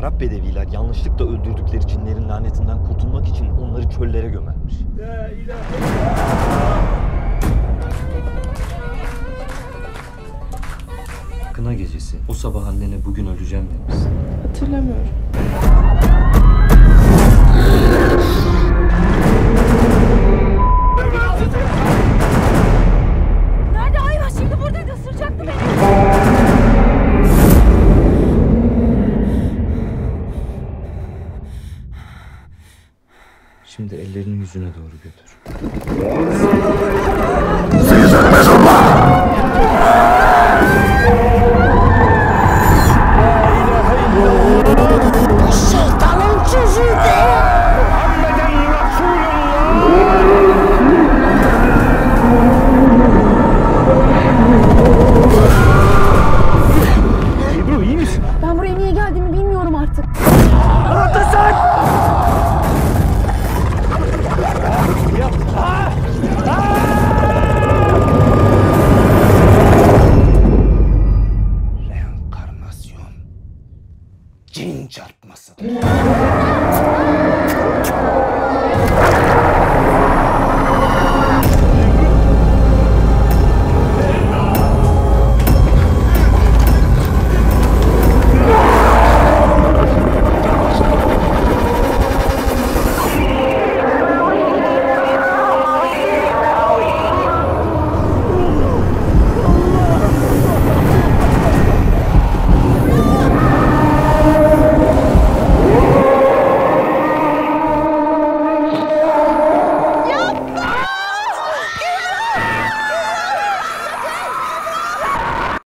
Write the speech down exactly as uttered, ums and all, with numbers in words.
Arap bedeviler yanlışlıkla öldürdükleri cinlerin lanetinden kurtulmak için onları çöllere gömermiş. La ilahe. Kına gecesi. O sabah annene bugün öleceğim demişsin. Hatırlamıyorum. Nerede hayvan? Şimdi buradaydı, ısıracaktı beni. Şimdi ellerini yüzüne doğru götür.